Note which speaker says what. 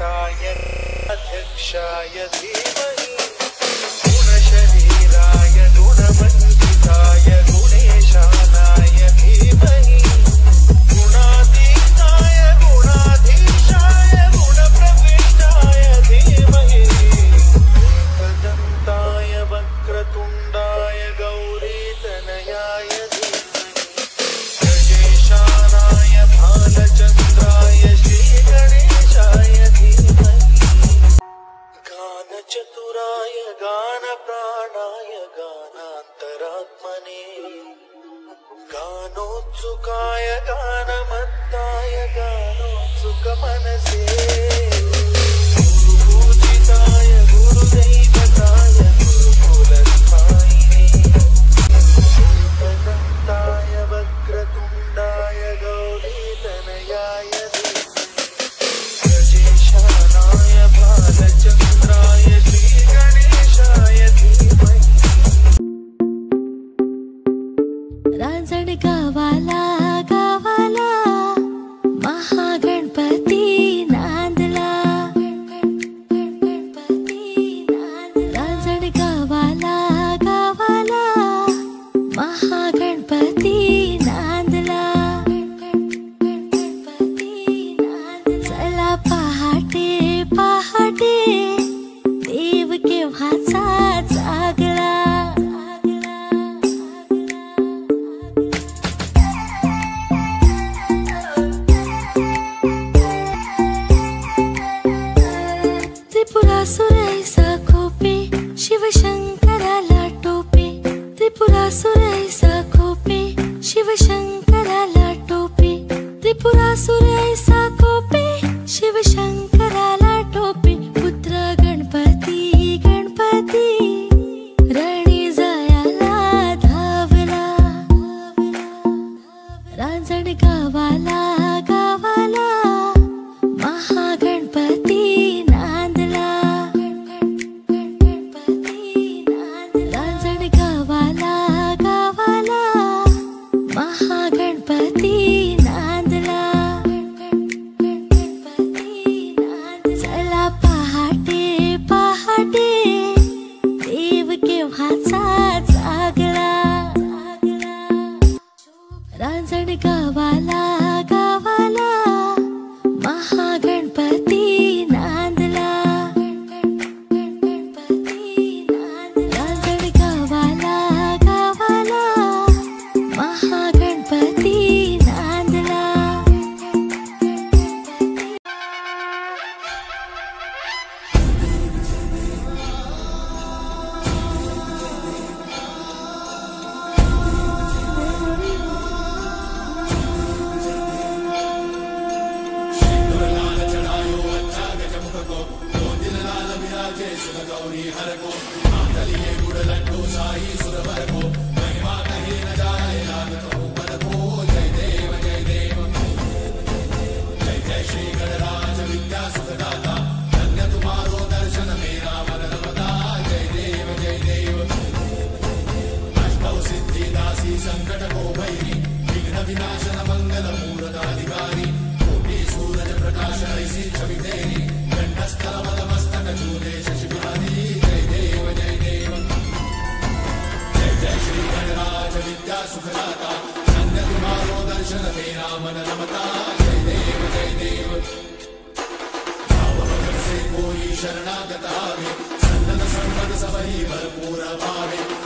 Speaker 1: गणेशाय अध्यक्षाय धीमहि गुणशरीराय गुणवन्दिताय गुणेशानाय धीमहि गुणातीताय गुणाधीशाय गुणप्रविष्टाय धीमहि एकदन्ताय वक्रतुण्डाय गौरीतनयाय चतुराय गान प्राणाय गानान्तरात्मने गानोत्सुकाय गानमत्ताय गानोत्सुक मनसे गुरुपूजिताय गुरुदैवताय गुरुकुलस्थायिने एकदन्ताय वक्रतुण्डाय गौरीतनयाय गजेशानाय भालचन्द्राय
Speaker 2: रांजण गावाला गावाला महागणपती नांदला रांजण गावाला गावाला महागणपती नांदला चला पहाटे पहाटे देव केव्हाचा जागला त्रिपुरासुरैसा खोपे शिवशंकराला टोपे त्रिपुरासुरैसा खोपे शिवशंकराला टोपे त्रिपुरासुरैसा खोपे शिवशंकराला टोपे पुत्र गणपती गणपती रणी जायाला धावला रांजण गावाला गावाला महागणपती रांजण गावाला गावाला महागणपती नांदला रांजण गावाला गावाला महागणपती नांदला
Speaker 3: शरणागत आवे सन्नत संपद सबही भरपूर भावे